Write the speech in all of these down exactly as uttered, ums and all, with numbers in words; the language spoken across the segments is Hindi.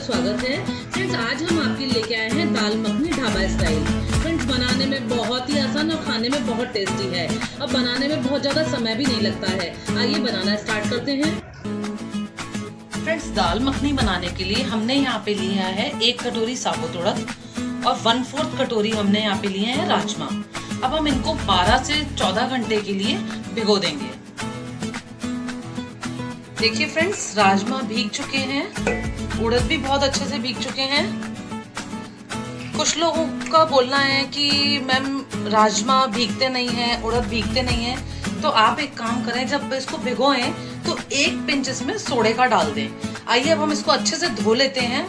स्वागत है। फ्रेंड्स, आज हम आपके लिए लेके आए हैं दाल मखनी ढाबा स्टाइल। फ्रेंड्स, बनाने में बहुत ही आसान और खाने में बहुत टेस्टी है। अब बनाने में बहुत ज़्यादा समय भी नहीं लगता है। आइए बनाना स्टार्ट करते हैं। फ्रेंड्स, दाल मखनी बनाने के लिए हमने यहाँ पे लिया है एक कटोरी साबुत उड़द और वन फोर्थ कटोरी हमने यहाँ पे लिए हैं राजमा। अब हम इनको बारह से चौदह घंटे के लिए भिगो देंगे। देखिए फ्रेंड्स, राजमा भीग चुके हैं, उड़द भी बहुत अच्छे से भीग चुके हैं। कुछ लोगों का बोलना है कि मैम राजमा भीगते नहीं हैं, उड़द भीगते नहीं हैं, तो आप एक काम करें, जब इसको भिगोएं तो एक पिंच इसमें सोडे का डाल दें। आइए अब हम इसको अच्छे से धो लेते हैं।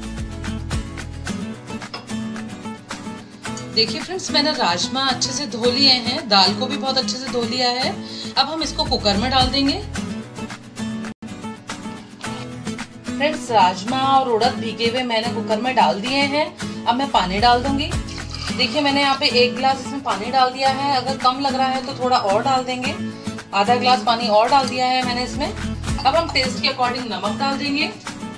देखिए फ्रेंड्स, मैंने राजमा अच्छे से धो लिए हैं, दाल को भी बहुत अच्छे से धो लिया है। अब हम इसको कुकर में डाल देंगे। फ्रेंड्स, राजमा और उड़द भीगे हुए मैंने कुकर में डाल दिए हैं। अब मैं पानी डाल दूंगी। देखिए मैंने यहाँ पे एक गिलास इसमें पानी डाल दिया है। अगर कम लग रहा है तो थोड़ा और डाल देंगे। आधा गिलास पानी और डाल दिया है मैंने इसमें। अब हम टेस्ट के अकॉर्डिंग नमक डाल देंगे।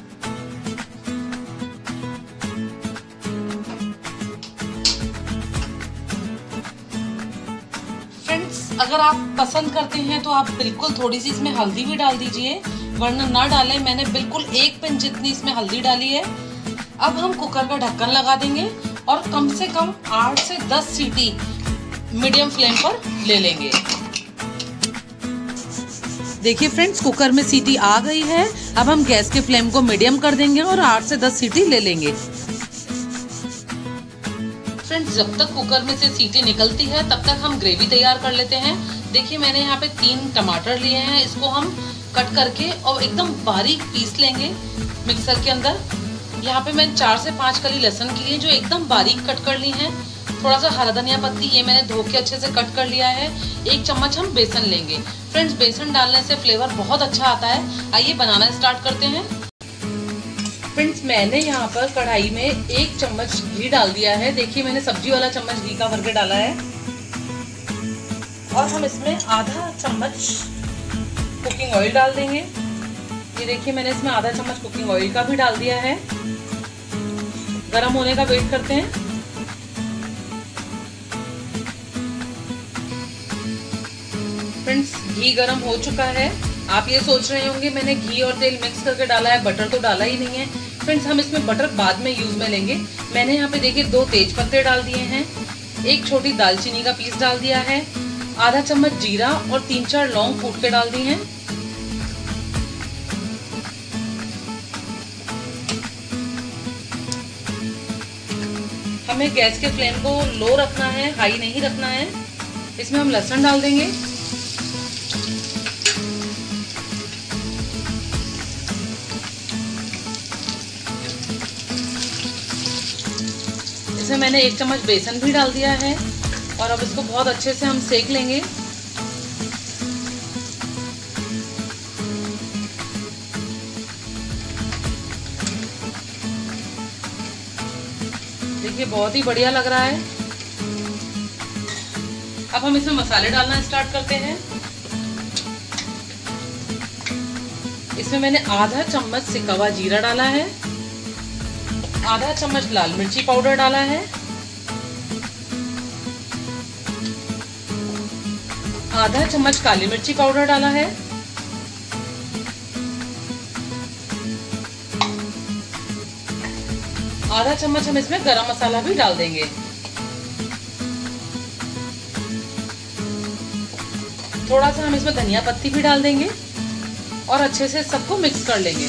फ्रेंड्स, अगर आप पसंद करते हैं तो आप बिल्कुल थोड़ी सी इसमें हल्दी भी डाल दीजिए, वरना ना डालें। मैंने बिल्कुल एक पिंच जितनी इसमें हल्दी डाली है। अब हम कुकर का ढक्कन लगा देंगे और कम से कम आठ से दस सीटी मीडियम फ्लेम पर ले लेंगे। देखिए फ्रेंड्स, कुकर में सीटी आ गई है। अब हम गैस के फ्लेम को मीडियम कर देंगे और आठ से दस सीटी ले लेंगे। फ्रेंड्स, जब तक कुकर में से सीटी निकलती है तब तक हम ग्रेवी तैयार कर लेते हैं। देखिए मैंने यहाँ पे तीन टमाटर लिए हैं, इसको हम कट करके और एकदम बारीक पीस लेंगे मिक्सर के अंदर। यहाँ पे मैंने चार से पांच कली लहसुन की लिए जो एकदम बारीक कट कर ली हैं। थोड़ा सा हरा धनिया पत्ती ये मैंने धो के अच्छे से कट कर लिया है। एक चम्मच हम बेसन लेंगे। फ्रेंड्स, बेसन डालने से फ्लेवर बहुत अच्छा आता है। आइए बनाना स्टार्ट करते हैं। फ्रेंड्स, मैंने यहाँ पर कढ़ाई में एक चम्मच घी डाल दिया है। देखिए मैंने सब्जी वाला चम्मच घी का भर के डाला है और हम इसमें आधा चम्मच कुकिंग ऑयल डाल देंगे। ये देखिए मैंने इसमें आधा चम्मच कुकिंग ऑयल का भी डाल दिया है। गरम होने का वेट करते हैं। फ्रेंड्स, घी गरम हो चुका है। आप ये सोच रहे होंगे मैंने घी और तेल मिक्स करके डाला है, बटर तो डाला ही नहीं है। फ्रेंड्स, हम इसमें बटर बाद में यूज में लेंगे। मैंने यहाँ पे देखिए दो तेज पत्ते डाल दिए हैं, एक छोटी दालचीनी का पीस डाल दिया है, आधा चम्मच जीरा और तीन चार लौंग कूट के डाल दी हैं। हमें गैस के फ्लेम को लो रखना है, हाई नहीं रखना है। इसमें हम लहसुन डाल देंगे। इसमें मैंने एक चम्मच बेसन भी डाल दिया है और अब इसको बहुत अच्छे से हम सेक लेंगे। देखिए बहुत ही बढ़िया लग रहा है। अब हम इसमें मसाले डालना स्टार्ट करते हैं। इसमें मैंने आधा चम्मच सिका हुआ जीरा डाला है, आधा चम्मच लाल मिर्ची पाउडर डाला है, आधा चम्मच काली मिर्ची पाउडर डाला है, आधा चम्मच हम इसमें गरम मसाला भी डाल देंगे। थोड़ा सा हम इसमें धनिया पत्ती भी डाल देंगे और अच्छे से सबको मिक्स कर लेंगे।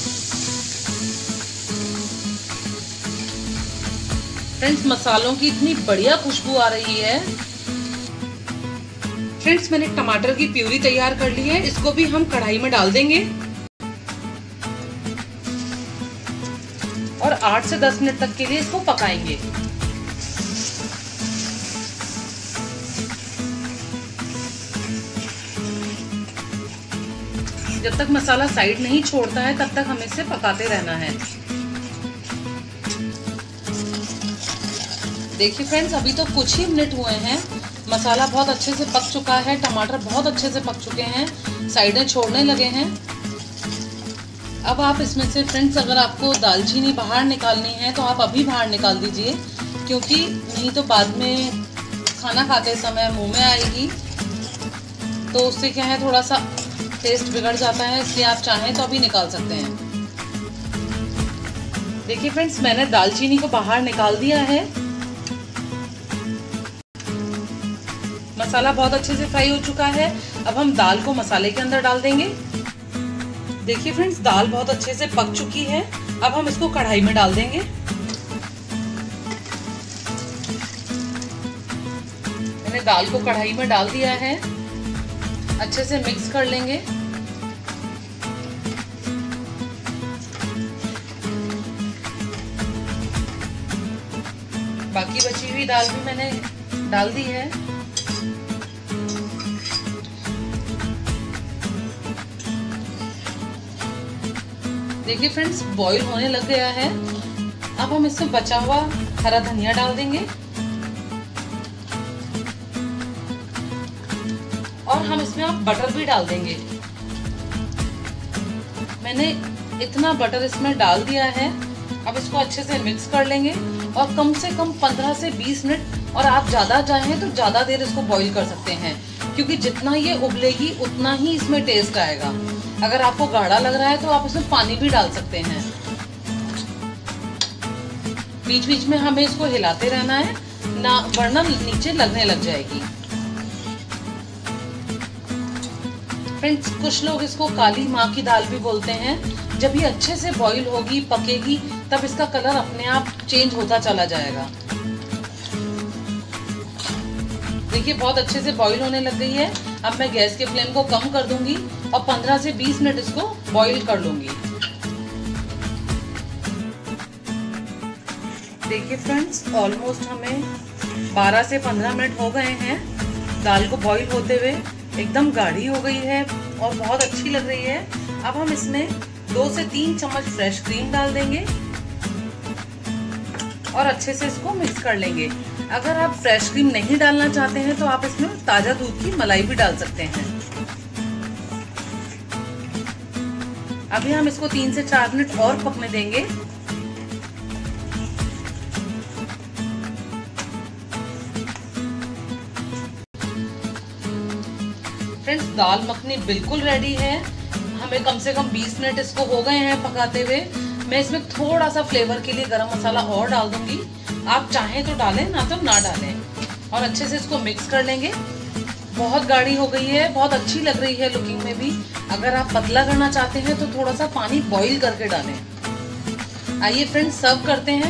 फ्रेंड्स, मसालों की इतनी बढ़िया खुशबू आ रही है। फ्रेंड्स, मैंने टमाटर की प्यूरी तैयार कर ली है, इसको भी हम कढ़ाई में डाल देंगे और आठ से दस मिनट तक के लिए इसको पकाएंगे। जब तक मसाला साइड नहीं छोड़ता है तब तक हमें इसे पकाते रहना है। देखिए फ्रेंड्स, अभी तो कुछ ही मिनट हुए हैं, मसाला बहुत अच्छे से पक चुका है, टमाटर बहुत अच्छे से पक चुके हैं, साइडें छोड़ने लगे हैं। अब आप इसमें से फ्रेंड्स अगर आपको दालचीनी बाहर निकालनी है तो आप अभी बाहर निकाल दीजिए, क्योंकि नहीं तो बाद में खाना खाते समय मुंह में आएगी तो उससे क्या है थोड़ा सा टेस्ट बिगड़ जाता है, इसलिए आप चाहें तो अभी निकाल सकते हैं। देखिए फ्रेंड्स, मैंने दालचीनी को बाहर निकाल दिया है। मसाला बहुत अच्छे से फ्राई हो चुका है। अब हम दाल को मसाले के अंदर डाल देंगे। देखिए फ्रेंड्स, दाल बहुत अच्छे से पक चुकी है। अब हम इसको कढ़ाई में डाल देंगे। मैंने दाल को कढ़ाई में डाल दिया है, अच्छे से मिक्स कर लेंगे। बाकी बची हुई दाल भी मैंने डाल दी है। देखिए फ्रेंड्स, बॉईल होने लग गया है। अब हम इसमें बचा हुआ हरा धनिया डाल देंगे और हम इसमें अब बटर भी डाल देंगे। मैंने इतना बटर इसमें डाल दिया है। अब इसको अच्छे से मिक्स कर लेंगे और कम से कम पंद्रह से बीस मिनट, और आप ज़्यादा चाहें तो ज़्यादा देर इसको बॉईल कर सकते हैं, क्योंकि जितना ये उबलेगी उतना ही इसमें टेस्ट आएगा। अगर आपको गाढ़ा लग रहा है तो आप इसमें पानी भी डाल सकते हैं। बीच बीच में हमें इसको हिलाते रहना है, ना वरना नीचे लगने लग जाएगी। फ्रेंड्स, कुछ लोग इसको काली माँ की दाल भी बोलते हैं। जब ये अच्छे से बॉईल होगी, पकेगी, तब इसका कलर अपने आप चेंज होता चला जाएगा। देखिए बहुत अच्छे से बॉईल होने लग गई है। अब मैं गैस के फ्लेम को कम कर दूंगी और पंद्रह से बीस मिनट इसको बॉईल कर लूंगी। देखिए फ्रेंड्स, ऑलमोस्ट हमें बारह से पंद्रह मिनट हो गए हैं दाल को बॉईल होते हुए। एकदम गाढ़ी हो गई है और बहुत अच्छी लग रही है। अब हम इसमें दो से तीन चम्मच फ्रेश क्रीम डाल देंगे और अच्छे से इसको मिक्स कर लेंगे। अगर आप फ्रेश क्रीम नहीं डालना चाहते हैं तो आप इसमें ताजा दूध की मलाई भी डाल सकते हैं। अभी हम इसको तीन से चार मिनट और पकने देंगे। फ्रेंड्स, दाल मखनी बिल्कुल रेडी है। हमें कम से कम बीस मिनट इसको हो गए हैं पकाते हुए। मैं इसमें थोड़ा सा फ्लेवर के लिए गरम मसाला और डाल दूंगी। आप चाहें तो डालें, ना तो ना डालें। और अच्छे से इसको मिक्स कर लेंगे। बहुत गाढ़ी हो गई है, बहुत अच्छी लग रही है लुकिंग में भी। अगर आप पतला करना चाहते हैं तो थोड़ा सा पानी बॉईल करके डालें। आइए फ्रेंड्स, सर्व करते हैं।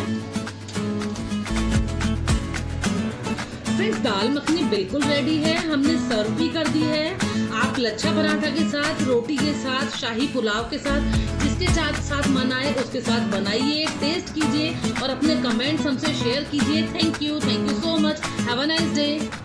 फ्रेंड्स, दाल मखनी बिल्कुल रेडी है। हमने सर्व भी कर दी है। आप लच्छा पराठा के साथ, रोटी के साथ, शाही पुलाव के साथ, जिसके साथ साथ मन आए उसके साथ बनाइए, टेस्ट कीजिए और अपने कमेंट्स हमसे शेयर कीजिए। Thank you thank you so much. Have a nice day.